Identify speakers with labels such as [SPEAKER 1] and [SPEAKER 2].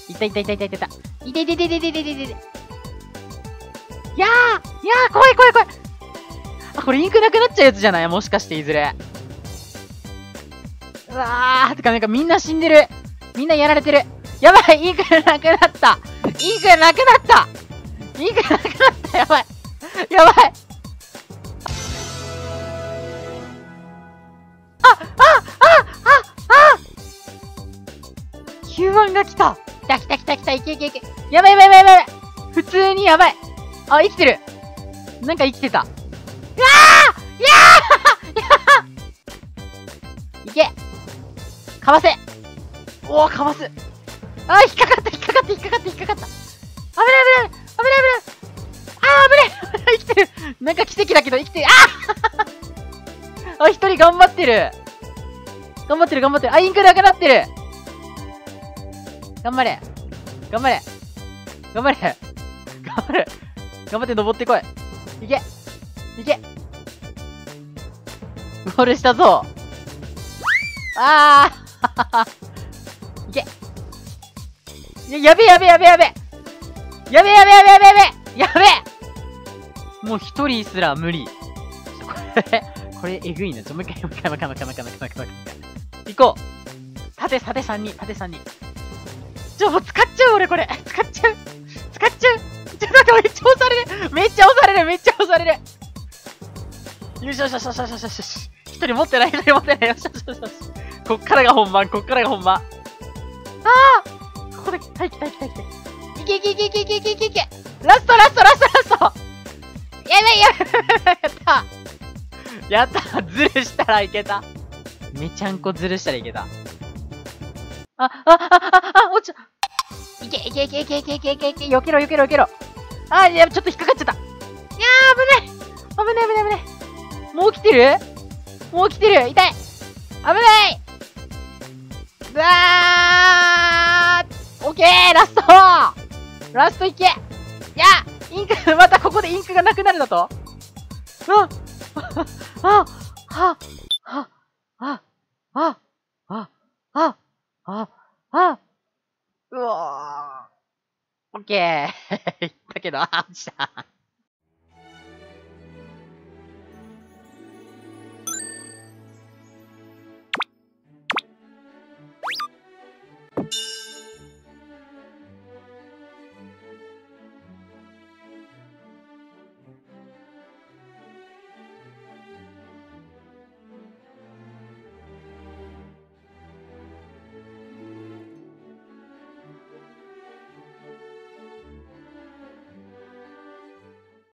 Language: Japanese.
[SPEAKER 1] いたいたいたいたいたいた。いていていていていていていていて。いやー、怖い怖い怖い。あ、これインクなくなっちゃうやつじゃない？もしかしていずれ。うわー、てかなんかみんな死んでる。みんなやられてる。やばい、インクなくなった。インクなくなった。インクなくなった。やばい。やばい。Q1 が来た。来た来た来た来た。いけいけいけ。やばいやばいやばいやばい。普通にやばい。あ、生きてる。なんか生きてた。うわー、いやーいけ。かわせ。おー、かわす。あー、引っかかった引っかかった引っかかった引っかかった。危ない危ない危ない危ないあー、危ない生きてる。なんか奇跡だけど生きてる。あ一人頑張ってる。頑張ってる頑張ってる。あ、インクなくなってる。頑張れ。頑張れ。頑張れ。頑張れ。頑張って登ってこい。いけ。いけ。ゴールしたぞ。あー。いけ。やべえやべえやべえやべえ。やべえやべえやべえやべえやべえ。やべえ。もう一人すら無理。これえぐいな。もう一回もう一回もう一回もう一回もう一回もう一回もう一回。行こう。縦3人、縦3人。もう使っちゃう俺これ。使っちゃう。使っちゃう。ちょっと待って、めっちゃ押される。めっちゃ押される。めっちゃ押される。よしよしよしよしよしよしよし。一人持ってない、一人持ってない。よしよしよしよし。こっからが本番、こっからが本番。ああここで、待機。いけいけいけいけいけいけいけいけ。ラストラストラストラスト。やばいやばいやったやったズルしたらいけた。めちゃんこズルしたらいけた。落ちた。いけいけいけいけいけいけいけいけ、よけろよけろよけろ。あ、いや、ちょっと引っかかっちゃった。いやー、危ない危ない危ない危ない。もう来てるもう来てる。痛い。危ない。うわー、オッケー、ラストラストいけ。いや、インク、またここでインクがなくなるだと。うわー。オッケー。いったけど、落ちた。